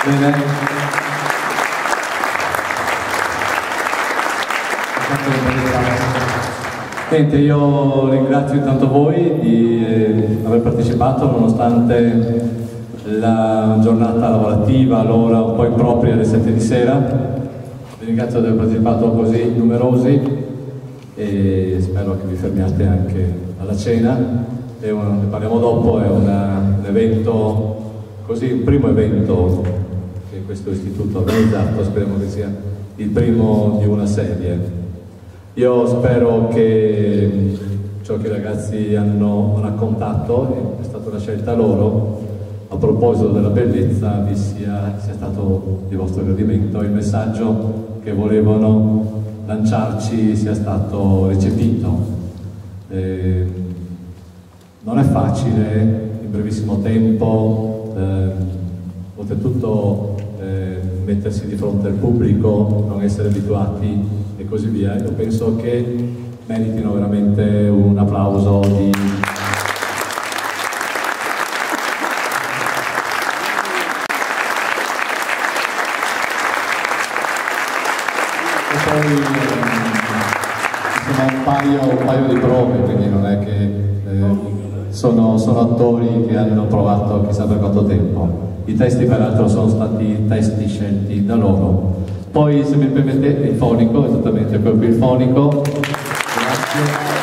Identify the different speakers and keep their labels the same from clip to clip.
Speaker 1: Bene. Niente, io ringrazio intanto voi di aver partecipato nonostante la giornata lavorativa, l'ora un po' impropria alle 7 di sera. Vi ringrazio di aver partecipato così numerosi e spero che vi fermiate anche alla cena. Ne parliamo dopo, è un evento, così, un primo evento che questo istituto ha organizzato, speriamo che sia il primo di una serie. Io spero che ciò che i ragazzi hanno raccontato, è stata una scelta loro, a proposito della bellezza, vi sia stato di vostro gradimento, il messaggio che volevano lanciarci sia stato recepito. Non è facile, in brevissimo tempo, oltretutto mettersi di fronte al pubblico, non essere abituati e così via. Io penso che meritino veramente un applauso di... E poi insomma, un paio di prove, quindi non è che sono attori che hanno provato chissà per quanto tempo. I testi peraltro sono stati testi scelti da loro. Poi, se mi permettete, il fonico, esattamente proprio il fonico. Grazie.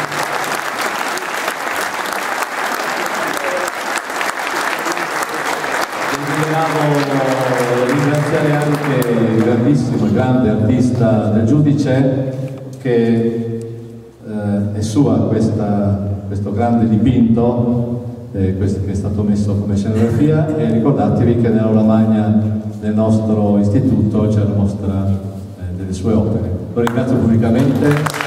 Speaker 1: Desideriamo ringraziare anche il grandissimo, il grande artista del giudice, che è sua questo grande dipinto che è stato messo come scenografia, e ricordatevi che nell'aula magna del nostro istituto c'è la mostra delle sue opere. Lo ringrazio pubblicamente.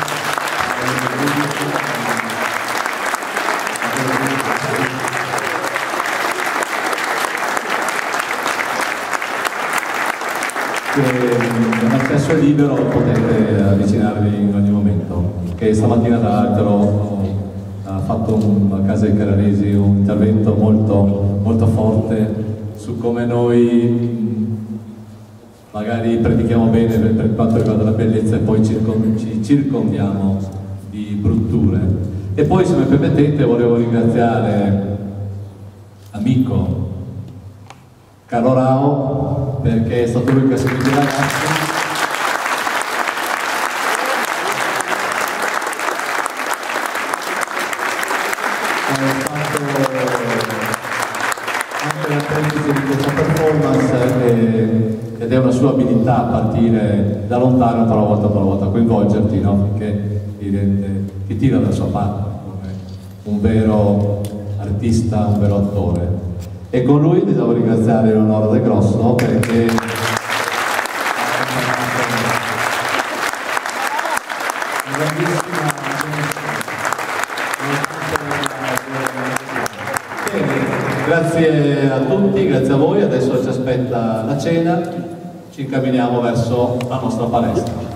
Speaker 1: L'accesso è libero, potete avvicinarvi in ogni momento. Che stamattina tra l'altro ha fatto a Casa dei Carraresi un intervento molto forte su come noi magari predichiamo bene per quanto riguarda la bellezza e poi ci circondiamo di brutture. E poi, se mi permettete, volevo ringraziare amico Carlo Rao, perché è stato lui che ha seguito i ragazzi. Di questa performance ed è una sua abilità a partire da lontano, però volta a coinvolgerti, no? Finché ti tira dalla sua parte come un vero artista, un vero attore. E con lui devo ringraziare Leonora De Grosso, perché grazie a tutti, grazie a voi. Adesso ci aspetta la cena, ci incamminiamo verso la nostra palestra.